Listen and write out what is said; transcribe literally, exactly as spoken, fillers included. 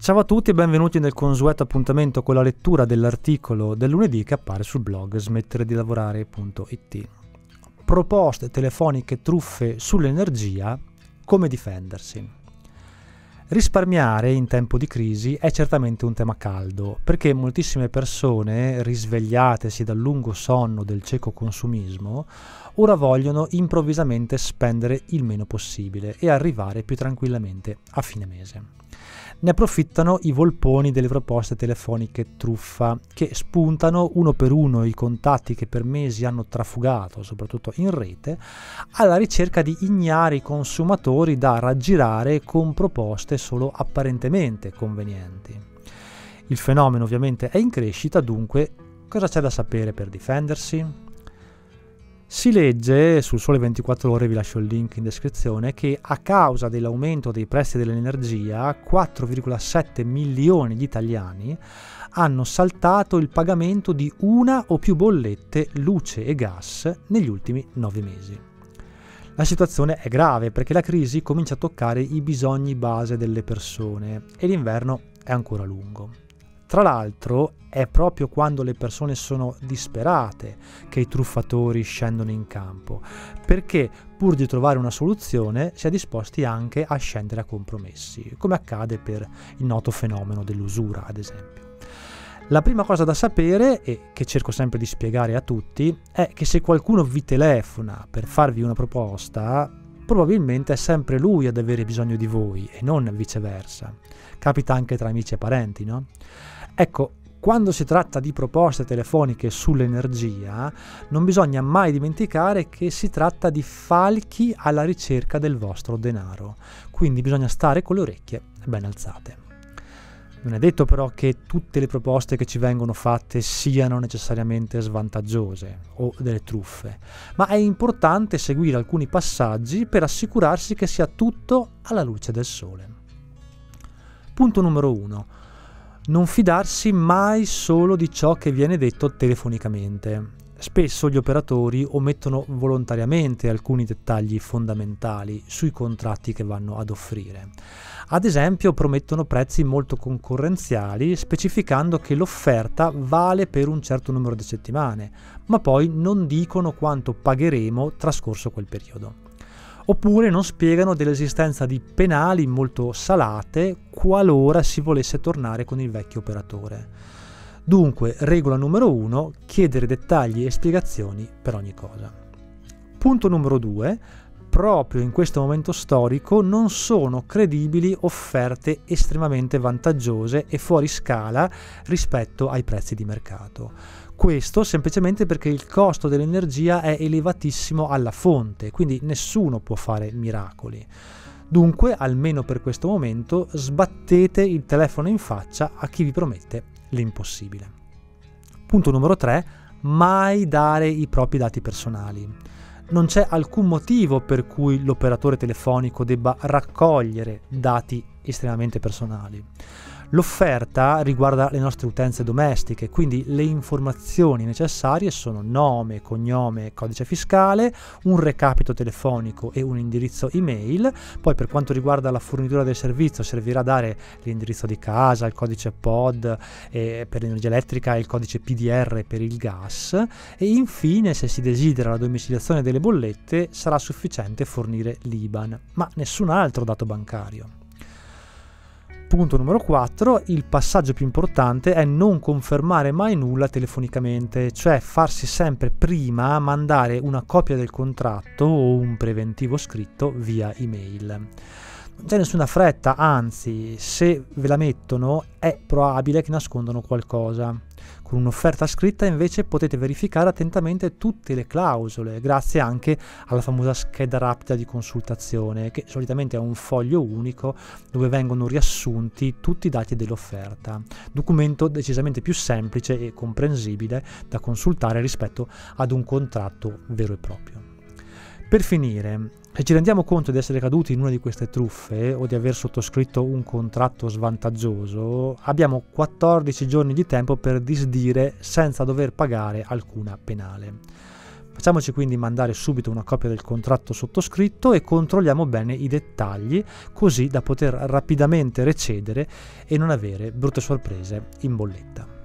Ciao a tutti e benvenuti nel consueto appuntamento con la lettura dell'articolo del lunedì che appare sul blog smettere di lavorare punto it. Proposte telefoniche truffe sull'energia, come difendersi. Risparmiare in tempo di crisi è certamente un tema caldo, perché moltissime persone, risvegliatesi dal lungo sonno del cieco consumismo, ora vogliono improvvisamente spendere il meno possibile e arrivare più tranquillamente a fine mese. Ne approfittano i volponi delle proposte telefoniche truffa, che spuntano uno per uno i contatti che per mesi hanno trafugato, soprattutto in rete, alla ricerca di ignari consumatori da raggirare con proposte solo apparentemente convenienti. Il fenomeno ovviamente è in crescita, dunque cosa c'è da sapere per difendersi? Si legge sul Sole ventiquattro Ore, vi lascio il link in descrizione, che a causa dell'aumento dei prezzi dell'energia quattro virgola sette milioni di italiani hanno saltato il pagamento di una o più bollette luce e gas negli ultimi nove mesi. La situazione è grave perché la crisi comincia a toccare i bisogni base delle persone e l'inverno è ancora lungo. Tra l'altro è proprio quando le persone sono disperate che i truffatori scendono in campo, perché pur di trovare una soluzione si è disposti anche a scendere a compromessi, come accade per il noto fenomeno dell'usura, ad esempio. La prima cosa da sapere, e che cerco sempre di spiegare a tutti, è che se qualcuno vi telefona per farvi una proposta, probabilmente è sempre lui ad avere bisogno di voi e non viceversa. Capita anche tra amici e parenti, no? Ecco, quando si tratta di proposte telefoniche sull'energia, non bisogna mai dimenticare che si tratta di falchi alla ricerca del vostro denaro, quindi bisogna stare con le orecchie ben alzate. Non è detto però che tutte le proposte che ci vengono fatte siano necessariamente svantaggiose o delle truffe, ma è importante seguire alcuni passaggi per assicurarsi che sia tutto alla luce del sole. Punto numero uno. Non fidarsi mai solo di ciò che viene detto telefonicamente. Spesso gli operatori omettono volontariamente alcuni dettagli fondamentali sui contratti che vanno ad offrire. Ad esempio, promettono prezzi molto concorrenziali, specificando che l'offerta vale per un certo numero di settimane, ma poi non dicono quanto pagheremo trascorso quel periodo. Oppure non spiegano dell'esistenza di penali molto salate qualora si volesse tornare con il vecchio operatore. Dunque, regola numero uno, chiedere dettagli e spiegazioni per ogni cosa. Punto numero due, proprio in questo momento storico non sono credibili offerte estremamente vantaggiose e fuori scala rispetto ai prezzi di mercato. Questo semplicemente perché il costo dell'energia è elevatissimo alla fonte, quindi nessuno può fare miracoli. Dunque, almeno per questo momento, sbattete il telefono in faccia a chi vi promette l'impossibile. Punto numero tre, mai dare i propri dati personali. Non c'è alcun motivo per cui l'operatore telefonico debba raccogliere dati estremamente personali. L'offerta riguarda le nostre utenze domestiche, quindi le informazioni necessarie sono nome, cognome, codice fiscale, un recapito telefonico e un indirizzo email. Poi per quanto riguarda la fornitura del servizio servirà dare l'indirizzo di casa, il codice P O D eh, per l'energia elettrica e il codice P D R per il gas, e infine se si desidera la domiciliazione delle bollette sarà sufficiente fornire l'I B A N, ma nessun altro dato bancario. Punto numero quattro, il passaggio più importante è non confermare mai nulla telefonicamente, cioè farsi sempre prima mandare una copia del contratto o un preventivo scritto via email. Non c'è nessuna fretta, anzi, se ve la mettono è probabile che nascondano qualcosa. Con un'offerta scritta invece potete verificare attentamente tutte le clausole, grazie anche alla famosa scheda rapida di consultazione, che solitamente è un foglio unico dove vengono riassunti tutti i dati dell'offerta. Documento decisamente più semplice e comprensibile da consultare rispetto ad un contratto vero e proprio. Per finire, se ci rendiamo conto di essere caduti in una di queste truffe o di aver sottoscritto un contratto svantaggioso, abbiamo quattordici giorni di tempo per disdire senza dover pagare alcuna penale. Facciamoci quindi mandare subito una copia del contratto sottoscritto e controlliamo bene i dettagli, così da poter rapidamente recedere e non avere brutte sorprese in bolletta.